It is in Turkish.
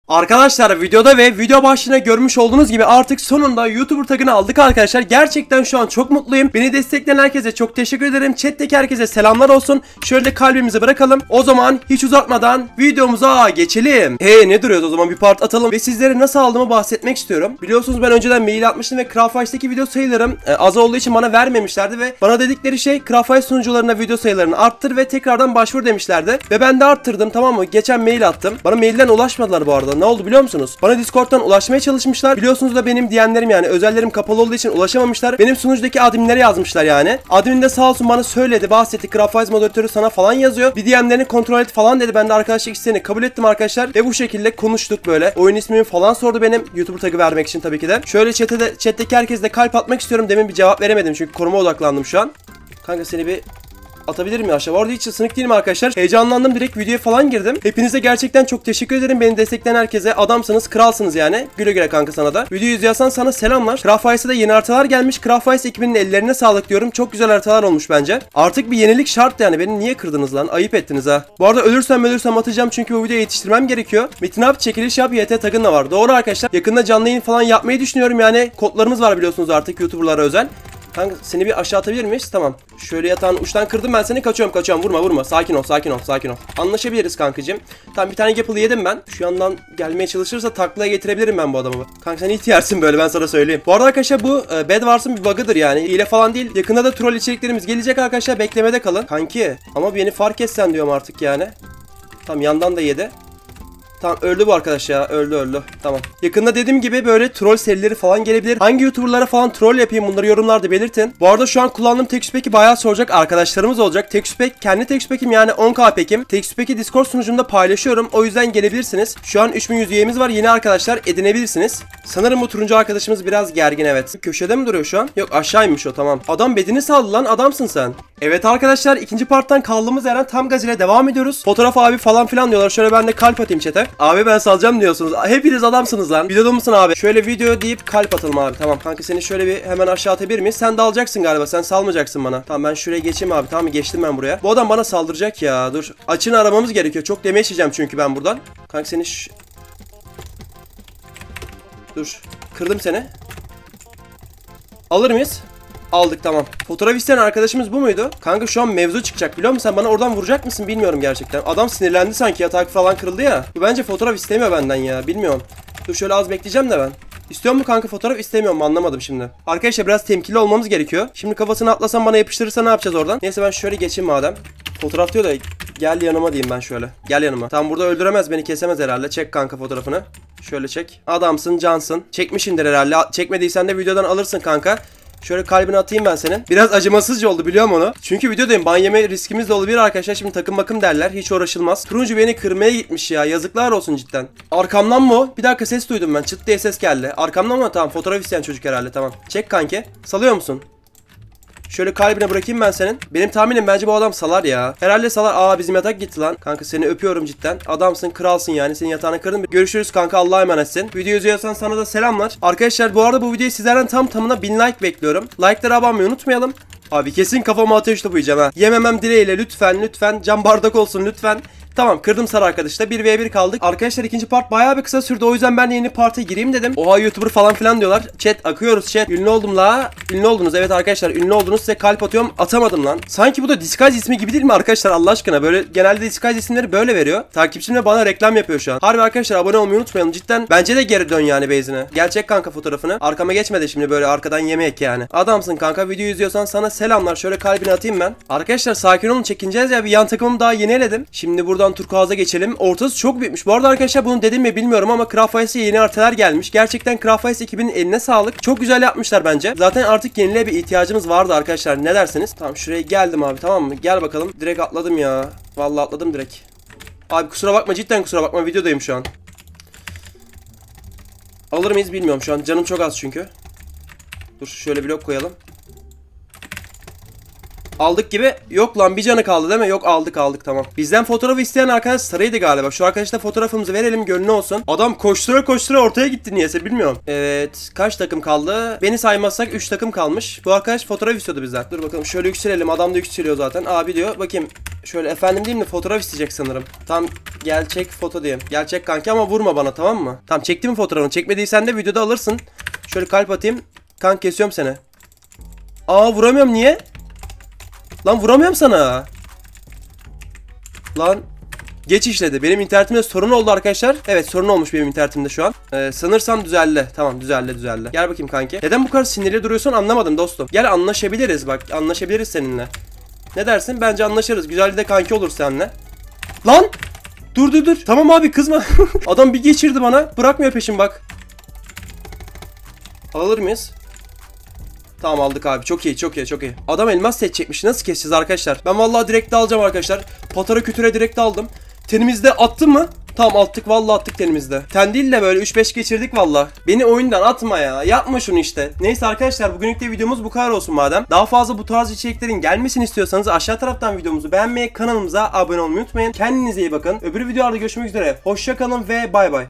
Arkadaşlar videoda ve video başlığına görmüş olduğunuz gibi artık sonunda YouTuber tagını aldık arkadaşlar. Gerçekten şu an çok mutluyum. Beni destekleyen herkese çok teşekkür ederim. Chat'teki herkese selamlar olsun. Şöyle kalbimizi bırakalım. O zaman hiç uzatmadan videomuza geçelim. Ne duruyoruz o zaman, bir part atalım ve sizlere nasıl aldığımı bahsetmek istiyorum. Biliyorsunuz ben önceden mail atmıştım ve Craftwise'daki video sayılarım az olduğu için bana vermemişlerdi ve bana dedikleri şey Craftwise sunucularına video sayılarını arttır ve tekrardan başvur demişlerdi. Ve ben de arttırdım, tamam mı? Geçen mail attım. Bana mailden ulaşmadılar bu arada. Ne oldu biliyor musunuz? Bana Discord'dan ulaşmaya çalışmışlar. Biliyorsunuz da benim DM'lerim, yani özellerim kapalı olduğu için ulaşamamışlar. Benim sunucudaki adminlere yazmışlar yani. Admin de sağ olsun bana söyledi, bahsetti. Craftwise moderatörü sana falan yazıyor. Bir DM'lerini kontrol et falan dedi. Ben de arkadaşlık isteğini kabul ettim arkadaşlar. Ve bu şekilde konuştuk böyle. Oyun ismimi falan sordu benim. YouTuber tagı vermek için tabii ki de. Şöyle chat'teki herkese de kalp atmak istiyorum. Demin bir cevap veremedim çünkü koruma odaklandım şu an. Kanka seni bir atabilir miyim aşağı? Bu arada hiç ısınık değilim arkadaşlar. Heyecanlandım, direkt videoya falan girdim. Hepinize gerçekten çok teşekkür ederim. Beni destekleyen herkese. Adamsınız, kralsınız yani. Güle güle kanka sana da. Videoyu izliyorsan sana selamlar. Craftwise'a da yeni haritalar gelmiş. Craftwise ekibinin ellerine sağlık diyorum. Çok güzel haritalar olmuş bence. Artık bir yenilik şart yani. Beni niye kırdınız lan? Ayıp ettiniz ha. Bu arada ölürsem atacağım çünkü bu videoyu yetiştirmem gerekiyor. Metin abi çekiliş yap, YT tagın da var. Doğru arkadaşlar. Yakında canlı yayın falan yapmayı düşünüyorum yani. Kodlarımız var biliyorsunuz artık YouTuber'lara özel. Kanka seni bir aşağı atabilir miyiz? Tamam. Şöyle yatağın uçtan kırdım ben seni. Kaçıyorum. Vurma. Sakin ol. Anlaşabiliriz kankacığım. Tamam, bir tane Gapple yedim ben. Şu yandan gelmeye çalışırsa taklaya getirebilirim ben bu adamı. Kanka sen ihtiyarısın böyle, ben sana söyleyeyim. Bu arada arkadaşlar bu Bedwars'ın bir bug'ıdır yani. Hile falan değil. Yakında da troll içeriklerimiz gelecek arkadaşlar. Beklemede kalın. Kanki ama beni fark etsen diyorum artık yani. Tamam, yandan da yedi. Tamam, öldü bu arkadaş ya. Öldü. Tamam. Yakında dediğim gibi böyle troll serileri falan gelebilir. Hangi YouTuber'lara falan troll yapayım, bunları yorumlarda belirtin. Bu arada şu an kullandığım texture pack'i bayağı soracak arkadaşlarımız olacak. Texture pack kendi texture pack'im yani 10K pack'im. Texture pack'i Discord sunucumda paylaşıyorum. O yüzden gelebilirsiniz. Şu an 3100 üyemiz var. Yeni arkadaşlar edinebilirsiniz. Sanırım bu turuncu arkadaşımız biraz gergin, evet. Köşede mi duruyor şu an? Yok, aşağıymış o, tamam. Adam bedeni saldı lan, adamsın sen. Evet arkadaşlar, ikinci parttan kaldığımız yerden tam gaz ile devam ediyoruz. Fotoğraf abi falan filan diyorlar. Şöyle ben de kalp atayım chat'e. Abi ben salacağım diyorsunuz. Hepiniz adamsınız lan. Videoda mısın abi? Şöyle video deyip kalp atalım abi. Tamam kanka, seni şöyle bir hemen aşağı atabilir miyiz? Sen de alacaksın galiba. Sen salmayacaksın bana. Tamam, ben şuraya geçeyim abi. Tamam, geçtim ben buraya. Bu adam bana saldıracak ya. Dur. Açını aramamız gerekiyor. Çok damage yiyeceğim çünkü ben buradan. Kanka seni Dur. Kırdım seni. Alır mıyız? Aldık, tamam. Fotoğraf isteyen arkadaşımız bu muydu? Kanka şu an mevzu çıkacak biliyor musun? Sen bana oradan vuracak mısın bilmiyorum gerçekten. Adam sinirlendi sanki, yatağı falan kırıldı ya. Bu bence fotoğraf istemiyor benden ya, bilmiyorum. Dur şöyle az bekleyeceğim de ben. İstiyor mu kanka fotoğraf, istemiyor mu, anlamadım şimdi. Arkadaşlar biraz temkinli olmamız gerekiyor. Şimdi kafasını atlasam bana yapıştırırsa ne yapacağız oradan? Neyse ben şöyle geçeyim madem. Fotoğraf diyor da gel yanıma diyeyim ben şöyle. Gel yanıma. Tam burada öldüremez beni, kesemez herhalde. Çek kanka fotoğrafını. Şöyle çek. Adamsın, cansın. Çekmişindir herhalde. Çekmediysen de videodan alırsın kanka. Şöyle kalbini atayım ben senin. Biraz acımasızca oldu biliyorum onu. Çünkü videodayım. Ban yeme riskimiz de olabilir arkadaşlar. Şimdi takım bakım derler. Hiç uğraşılmaz. Turuncu beni kırmaya gitmiş ya. Yazıklar olsun cidden. Arkamdan mı o? Bir dakika, ses duydum ben. Çıt diye ses geldi. Arkamdan mı? Tamam, fotoğraf isteyen çocuk herhalde. Tamam. Çek kanki. Salıyor musun? Şöyle kalbine bırakayım ben senin. Benim tahminim bence bu adam salar ya. Herhalde salar. Aa, bizim yatak gitti lan. Kanka seni öpüyorum cidden. Adamsın, kralsın yani. Senin yatağını kırdım. Görüşürüz kanka, Allah'a emanetsin. Videoyu izliyorsan sana da selamlar. Arkadaşlar bu arada bu videoyu sizlerden tam tamına 1000 like bekliyorum. Like'lara abanmayı unutmayalım. Abi kesin kafama ateş topu yiyeceğim ha. Yememem dileğiyle lütfen. Cam bardak olsun lütfen. Tamam, kırdım sarı arkadaşla. 1v1 kaldık. Arkadaşlar ikinci part bayağı bir kısa sürdü. O yüzden ben de yeni parta gireyim dedim. Oha, YouTuber falan filan diyorlar. Chat akıyoruz chat. Ünlü oldum la. Ünlü oldunuz. Evet arkadaşlar, ünlü oldunuz. Size kalp atıyorum. Atamadım lan. Sanki bu da Disguise ismi gibi değil mi arkadaşlar, Allah aşkına? Böyle genelde Disguise isimleri böyle veriyor. Takipçim de bana reklam yapıyor şu an. Harbi arkadaşlar, abone olmayı unutmayalım. Cidden bence de geri dön yani base'ine. Gerçek kanka fotoğrafını. Arkama geçme de şimdi böyle arkadan yemek yani. Adamsın kanka, videoyu izliyorsan sana selamlar. Şöyle kalbini atayım ben. Arkadaşlar sakin olun, çekineceğiz ya. Bir yan takımımı daha yeni eledim. Şimdi buradan turkuaza geçelim. Ortası çok büyükmüş. Bu arada arkadaşlar bunu dedim mi bilmiyorum ama Craftwise'e yeni haritalar gelmiş. Gerçekten Craftwise ekibinin eline sağlık. Çok güzel yapmışlar bence. Zaten artık yeniliğe bir ihtiyacımız vardı arkadaşlar. Ne dersiniz? Tamam, şuraya geldim abi, tamam mı? Gel bakalım. Direkt atladım ya. Vallahi atladım direkt. Abi kusura bakma, cidden kusura bakma. Videodayım şu an. Alır mıyız bilmiyorum şu an. Canım çok az çünkü. Dur şöyle blok koyalım. Aldık gibi. Yok lan, bir canı kaldı değil mi? Yok, aldık tamam. Bizden fotoğrafı isteyen arkadaş Sarıydı galiba. Şu arkadaşla fotoğrafımızı verelim, gönlü olsun. Adam koştura ortaya gitti niyeyse, bilmiyorum. Evet, kaç takım kaldı? Beni saymazsak 3 takım kalmış. Bu arkadaş fotoğraf istiyordu bizden. Dur bakalım, şöyle yükselelim. Adam da yükseliyor zaten. Abi diyor. Bakayım. Şöyle efendim diyeyim de fotoğraf isteyecek sanırım. Tam gel çek foto diyeyim. Gel çek kanki ama vurma bana, tamam mı? Tamam, çekti mi fotoğrafını? Çekmediysen de videoda alırsın. Şöyle kalp atayım. Kanka kesiyorum seni. Aa, vuramıyorum, niye? Lan vuramıyorum sana. Lan geç işledi. Benim internetimde sorun oldu arkadaşlar. Evet, sorun olmuş benim internetimde şu an. Sanırsam düzeldi. Tamam, düzeldi. Gel bakayım kanki. Neden bu kadar sinirli duruyorsun anlamadım dostum. Gel anlaşabiliriz bak. Anlaşabiliriz seninle. Ne dersin? Bence anlaşırız. Güzel de kanki olur seninle. Lan! Dur. Tamam abi, kızma. Adam bir geçirdi bana. Bırakmıyor peşim bak. Alır mıyız? Tamam, aldık abi. Çok iyi. Adam elmas set çekmiş. Nasıl keseceğiz arkadaşlar? Ben vallahi direkt alacağım arkadaşlar. Patara kütüre direkt aldım. Tenimizde attın mı? Tamam, attık. Vallahi attık tenimizde. Ten değil de böyle 3-5 geçirdik vallahi. Beni oyundan atma ya. Yapma şunu işte. Neyse arkadaşlar, bugünlük de videomuz bu kadar olsun madem. Daha fazla bu tarz içeriklerin gelmesini istiyorsanız aşağı taraftan videomuzu beğenmeyi, kanalımıza abone olmayı unutmayın. Kendinize iyi bakın. Öbür videolarda görüşmek üzere. Hoşça kalın ve bay bay.